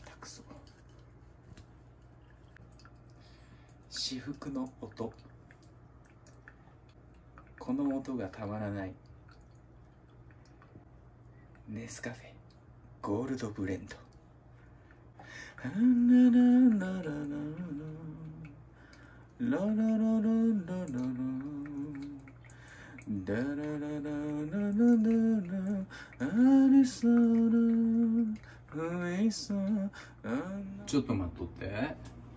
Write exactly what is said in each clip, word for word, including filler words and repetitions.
たくそ。至福の音、この音がたまらない。ネスカフェゴールドブレンド。ララララララララララララダララララララありそうな不意そう。ちょっと待っとって。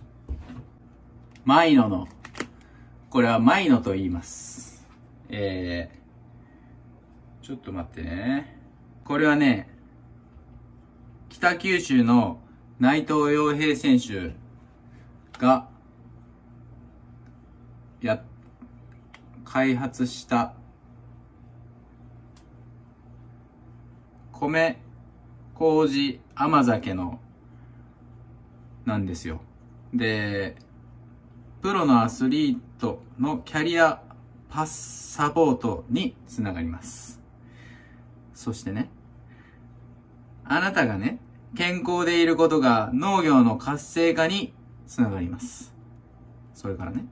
マイノの、これはマイノと言います。えー、ちょっと待ってね。これはね、北九州の内藤洋平選手がや開発した米麹甘酒のなんですよ。で、プロのアスリートのキャリアパスサポートにつながります。そしてね、あなたがね、健康でいることが農業の活性化につながります。それからね、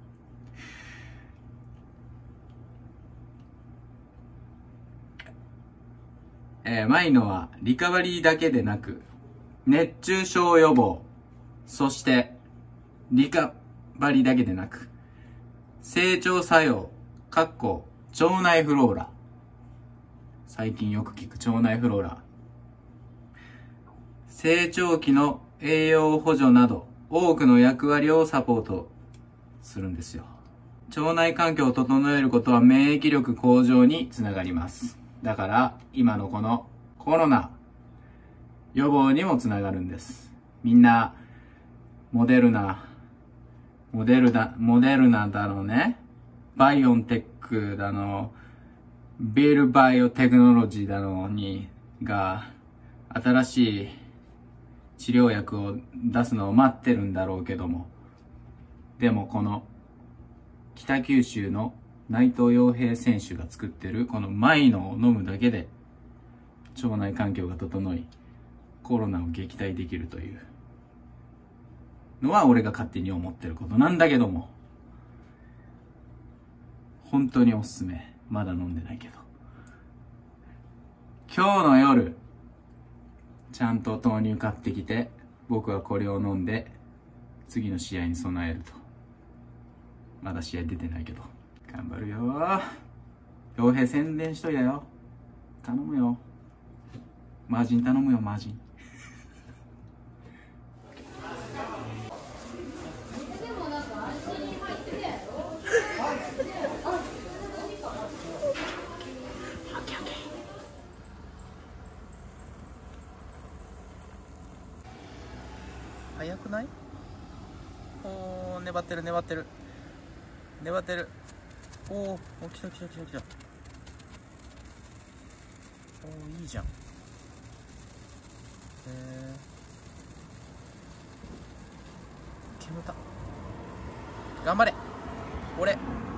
えー、マイノはリカバリーだけでなく、熱中症予防、そしてリカバリーだけでなく、成長作用、かっこ腸内フローラ。最近よく聞く腸内フローラ。成長期の栄養補助など多くの役割をサポートするんですよ。腸内環境を整えることは免疫力向上につながります。だから今のこのコロナ予防にもつながるんです。みんなモデルナモデルナモデルナだのね、バイオンテックだの、ビルバイオテクノロジーだのにが新しい治療薬を出すのを待ってるんだろうけども、でもこの北九州の内藤洋平選手が作ってるこのマイノを飲むだけで腸内環境が整い、コロナを撃退できるというのは俺が勝手に思ってることなんだけども、本当におすすめ。まだ飲んでないけど、今日の夜ちゃんと豆乳買ってきて、僕はこれを飲んで次の試合に備えると。まだ試合出てないけど頑張るよ。洋平宣伝しといたよ。頼むよ。マージン頼むよ、マージン。早くない？おー、粘ってる粘ってる粘ってる。おー、お、来た来た来た来た。おー、いいじゃん。へえ。煙た。頑張れ俺。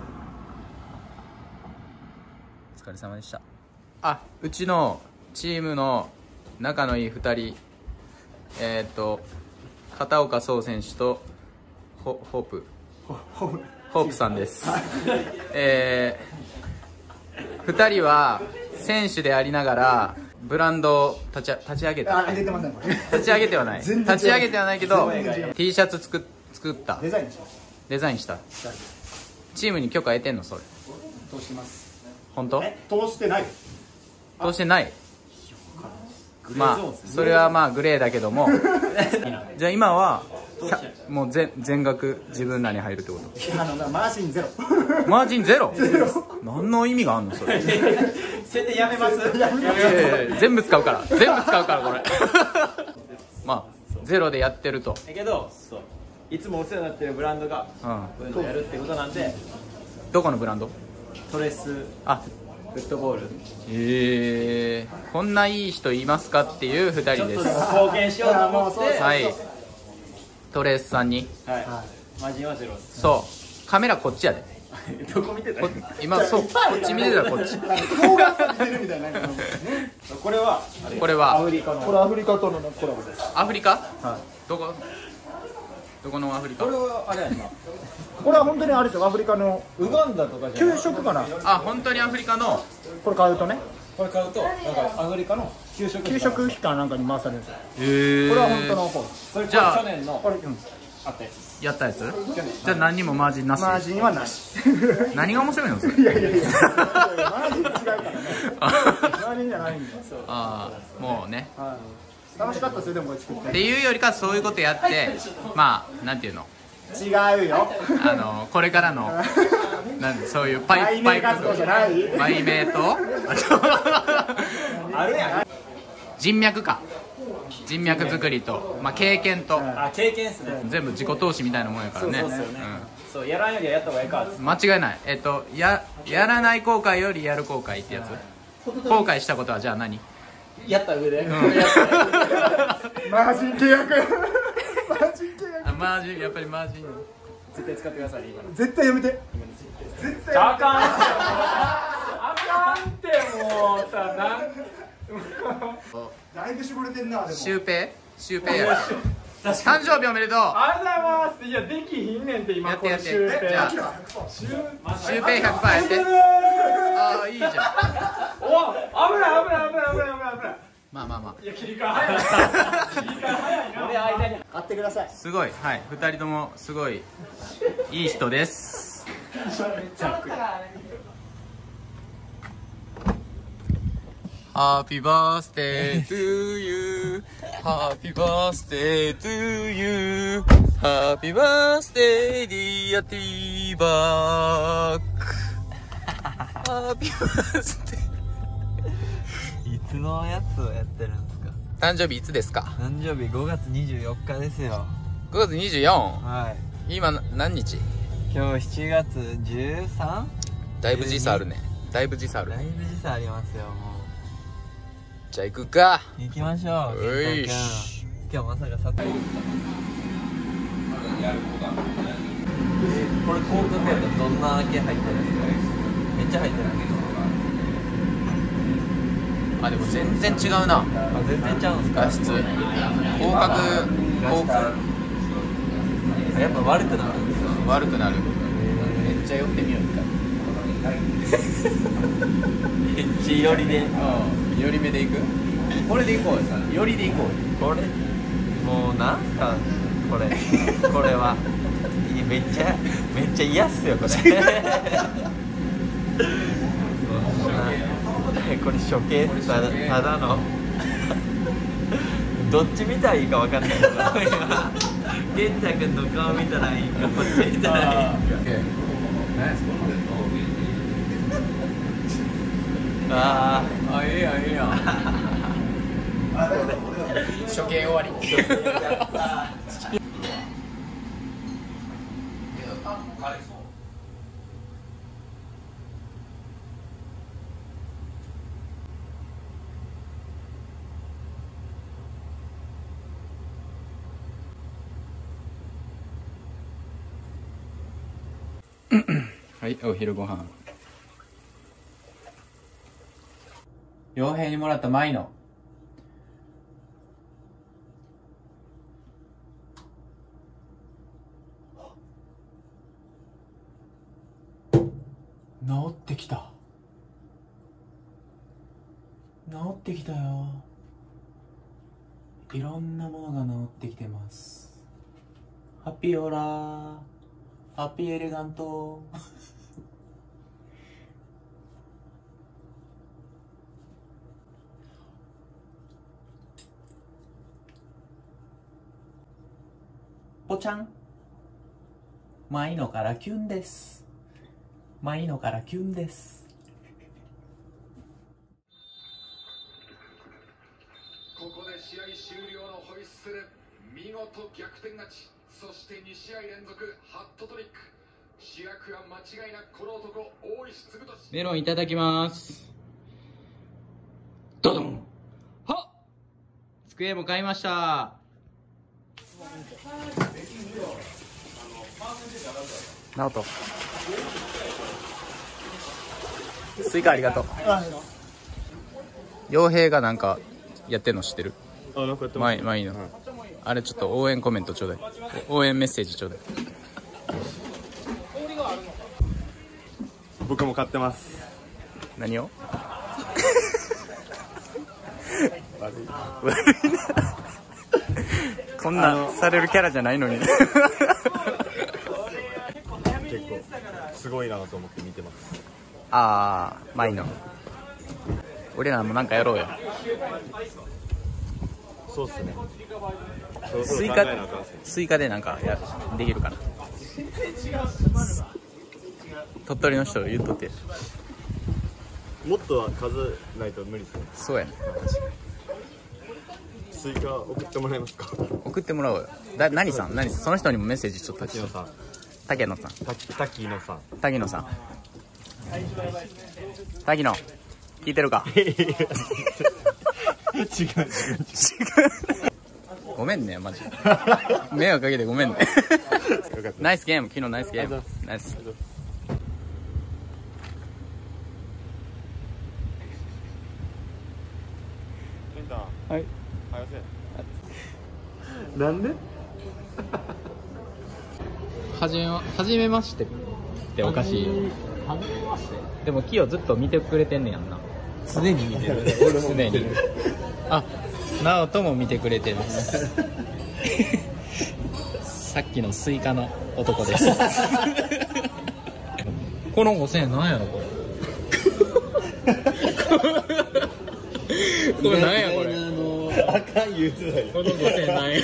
お疲れ様でした。あ、うちのチームの仲のいいふたり、えー、っと片岡壮選手とホホープホープさんです。えー、ふたりは選手でありながらブランドを立ち立ち上げた。立ち上げてはない立ち上げてはないけど T シャツ作作ったデザインしたデザインしたチームに許可得てんの？それ通してます。 本当？ 通してない。 通してない。まあそれはまあグレーだけどもじゃあ今はもう全全額自分らに入るってこと？ あのマージンゼロ。 マージンゼロ？何の意味があんのそれ？ 宣伝やめます？ 全部使うから全部使うからこれまあゼロでやってると。 だけどそういつもお世話になってるブランドがこういうのをやるってことなんで。 どこのブランド？ トレスあフットボール。 へえー、こんないい人いますかっていうふたりです。 貢献しようと思って、 はい、トレースさんに、 はい、マージンはゼロ。 そうカメラこっちやでどこ見てた？ 今そうこっち見てたこっち。 顔が見てるみたいな。 これはこれはアフリカの。これアフリカとのコラボです。 アフリカ？ はい。 どこ？どこのアフリカ？ これはあれやんな。 これは本当にあれですよ、アフリカのウガンダとかじゃ給ない。 食かな。 あ、本当にアフリカの。 これ買うとね、 これ買うとなんかアフリカの給食給食機関なんかに回されるんですよ。 へえ。 これは本当の方です。 それじゃあ去年のこれ、うん、 あったやつ。 やったやつ？じゃあ何にもマージンなし。 マージンはなし。 何が面白いのそれ？ いやいやいや、マージン違うからね。マージンじゃないんだよ。 ああ、もうね。 はい。楽しかったですよ、でもこれ作って。 っていうよりかそういうことやってまあなんていうの違うよ。 あのこれからのなんでそういうパイプパイプ活動じゃない。 売名とあるやん。 人脈か人脈作りと、まあ、経験とあ、経験っすね。 全部自己投資みたいなもんやからね。 そうそうっすよね。そう、やらんよりはやった方がいいか。 うん、間違いない。えっとややらない後悔よりやる後悔ってやつ。後悔したことはじゃあ何？ やった上で。 マージン契約。マージン契約。 あマージンやっぱりマージン。 絶対使ってくださいね今の。 絶対やめて。絶対。 あかん。あかんってもうさ、なん。 だいぶ絞れてんな。でも。 シュウペイシュウペイや誕生日おめでとう。 ありがとうございます。いや、できひんねんって今。 やってやってこのシュウペイじゃあシュシュウペイひゃくパーセントやって。ああいいじゃん。 お、危ない危ない危ない危ない危ない。 まあまあまあいや、切り替え早い。切り替え早いな。俺間に。 買ってください。 すごいはいふたりともすごいいい人です。Happy birthday to you Happy birthday to you Happy birthday dear T-Back Happy birthday いつのやつをやってるんですか？ 誕生日いつですか？ 誕生日ごがつにじゅうよっかですよ。 ごがつにじゅうよん。 はい今何日？ 今日しちがつじゅうさん？ だいぶ時差あるね。だいぶ時差あるだいぶ時差ありますよ。もじゃあ行くか。 う行きましょう。 うい健し太君今日まさかさこれ広告やったらどんな系入ってるんですか？めっちゃ入ってるんですか？ あでも全然違うな。 あ全然ちゃうんですか？ 画質広角広角あやっぱ悪くなるんですよ。 悪くなる。めっちゃ寄ってみようか。 めっちゃ寄りでうん寄り目でいく。これでいこうよ。寄りでいこう。 これもうなんすかこれこれはいやめっちゃめっちゃ嫌っすよこれこれ処刑ただただのどっち見たらいいか分かんないけど今健太君の顔見たらいいかこっち見たらいいかあああいいやんいいやん。処刑終わり。はいお昼ご飯。傭兵にもらったマイの治ってきた。治ってきたよ。いろんなものが治ってきてます。ハッピーオーラーハッピーエレガントぽちゃんマイノからキュンです。マイノからキュンです。 ここで試合終了のホイッスル。見事逆転勝ち。そしてに試合連続ハットトリック。主役は間違いなくこの男大石嗣俊。 メロンいただきます。ドドン。はっ机も買いました。 直人スイカありがとう。傭兵がなんかやってんの知ってる？ あ、なんかやってます。 前前いいの、あれちょっと応援コメントちょうだい。応援メッセージちょうだい。 僕も買ってます。 何を？ 悪い。 こんなされるキャラじゃないのに。 結構すごいなと思って見てます。 ああ、マイの。俺らもなんかやろうよ。 そうっすね。 スイカ、スイカでなんかやできるかな。鳥取の人言っとって。 もっとは数ないと無理ですね。 そうやね。 スイカ送ってもらえますか？ 送ってもらおうよ。だ、何さん、何さん、その人にもメッセージちょっと。 滝野さん。 竹野さん。 滝野さん。 滝野さん。滝野、聞いてるか？ 違う違う違う。 ごめんね、マジ。迷惑かけてごめんね。ナイスゲーム、昨日ナイスゲーム。ナイス。はい。 なんで？ はじめま、はじめましてっておかしいよ。 はじめまして。 でもキヨずっと見てくれてんねやんな。 常に見てる。 常に。あ、ナオトも見てくれてる。さっきのスイカの男です。このごせんえんなんやろこれ。これなんやこれ。 あかん言うてたよ。 このごせんえんなんや。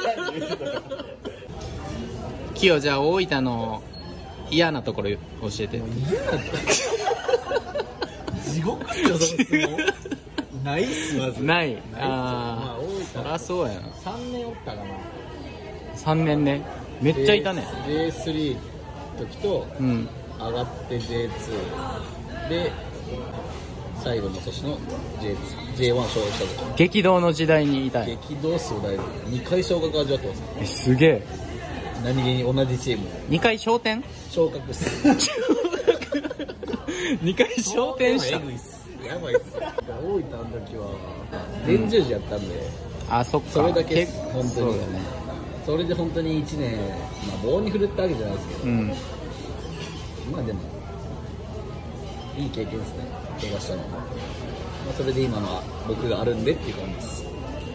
キヨじゃあ大分の嫌なところ教えて。 地獄っすよ、その質問。ないっす、まず。 ない。 まああ、そりゃそうやな。 さんねんおったかな。 さんねんね。めっちゃいたね。 ジェイスリー の時と、 うん。 上がって ジェイツー で、最後の年の ジェイツー、ジェイワン 昇格した時。 激動の時代にいたい。 激動っすよ、だいぶ。にかい昇格味わってます。 え、すげえ。 何気に同じチーム。 にかい昇天？ 昇格っす。 にかい昇天した。 やばいっす。やばいっす。大分の時は、連十字やったんで、 あ、そっか。 それだけ、 結構本当に。 そうだね。 それで本当にいちねん、まあ、棒に振るったわけじゃないですけど、 うん。 まあでも、いい経験ですね、怪我したのは。まあ、それで今のは僕があるんでっていう感じです。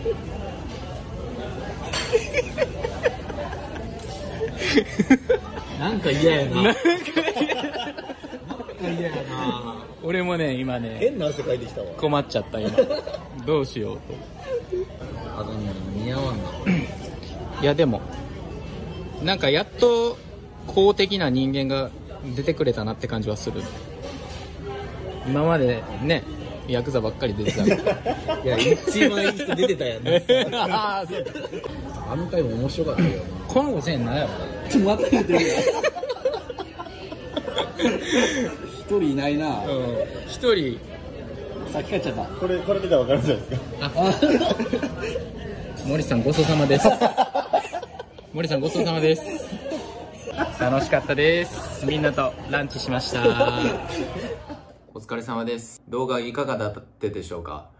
なんか嫌やな。なんか嫌やな。 俺もね、今ね、 変な汗かいてきたわ。 困っちゃった今。どうしようと。 あのね、似合わんな。 いやでも、なんかやっと公的な人間が出てくれたなって感じはする。今までね、ヤクザばっかり出てた。 いや、一番いい人出てたやんね。 あーそうだ。 あの回も面白かったよな。 このごせんえんなんやろ。 ちょっとまた言ってるやん。一人いないな。 うん。一人、 さっき帰っちゃった。 これこれ見たらわかるじゃないですか。 森さんごちそうさまです。森さんごちそうさまです。楽しかったです。みんなとランチしました。お疲れ様です。動画いかがだったでしょうか。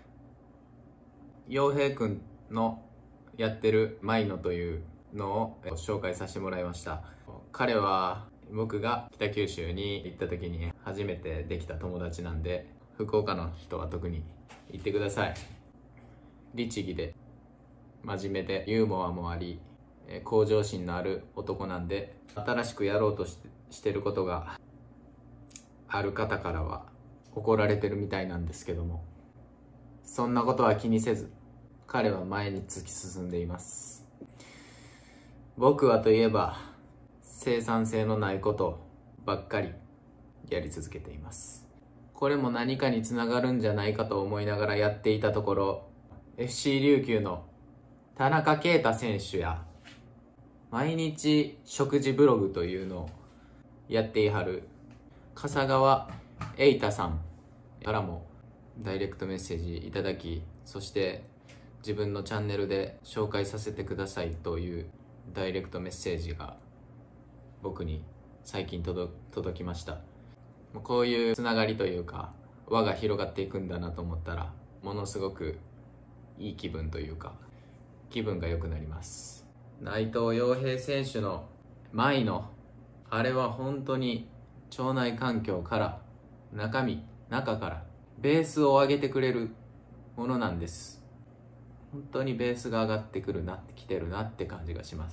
陽平くんのやってるマイノというのを紹介させてもらいました。彼は僕が北九州に行った時に初めてできた友達なんで、福岡の人は特に行ってください。律儀で真面目でユーモアもあり、向上心のある男なんで、新しくやろうとし て, してることがある方からは怒られてるみたいなんですけども、そんなことは気にせず彼は前に突き進んでいます。僕はといえば生産性のないことばっかりやり続けています。これも何かにつながるんじゃないかと思いながらやっていたところ、 エフシー 琉球の田中圭太選手や毎日食事ブログというのをやっていはる笠川瑛太さんからもダイレクトメッセージいただき、そして自分のチャンネルで紹介させてくださいというダイレクトメッセージが僕に最近届届きました。こういうつながりというか輪が広がっていくんだなと思ったら、ものすごくいい気分というか気分が良くなります。内藤洋平選手の前のあれは本当に腸内環境から中身中からベースを上げてくれるものなんです。本当にベースが上がってくるなってきてるなって感じがします。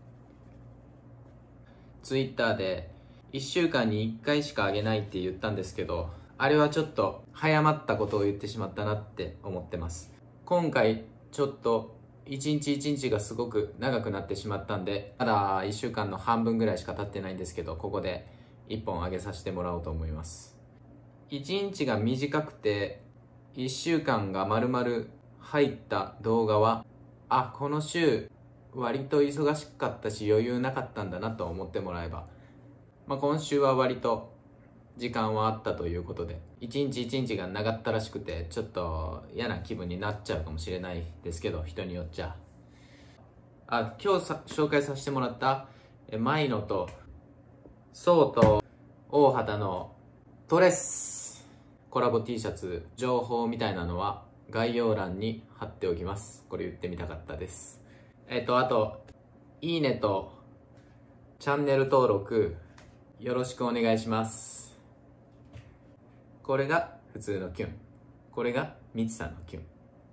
ツイッターでいっしゅうかんにいっかいしか上げないって言ったんですけど、あれはちょっと早まったことを言ってしまったなって思ってます。今回ちょっと一日一日がすごく長くなってしまったんで、まだいっしゅうかんの半分ぐらいしか経ってないんですけど、ここでいっぽん上げさせてもらおうと思います。いちにちが短くていっしゅうかんが丸々入った動画は、あ、この週割と忙しかったし余裕なかったんだなと思ってもらえば、まあ、今週は割と時間はあったということで、一日一日が長ったらしくてちょっと嫌な気分になっちゃうかもしれないですけど、人によっちゃ。あ、今日さ紹介させてもらったマイノとソウと大畑のトレスコラボ T シャツ情報みたいなのは概要欄に貼っておきます。これ言ってみたかったです。えっとあといいねとチャンネル登録よろしくお願いします。これが普通のキュン、これがみつさんのキュン。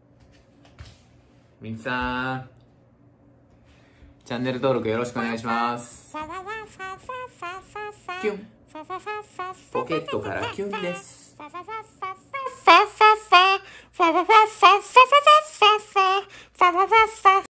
みつさん、チャンネル登録よろしくお願いします。キュン、ポケットからキュンです。 ファファファファファファファファファファファファファファファファファ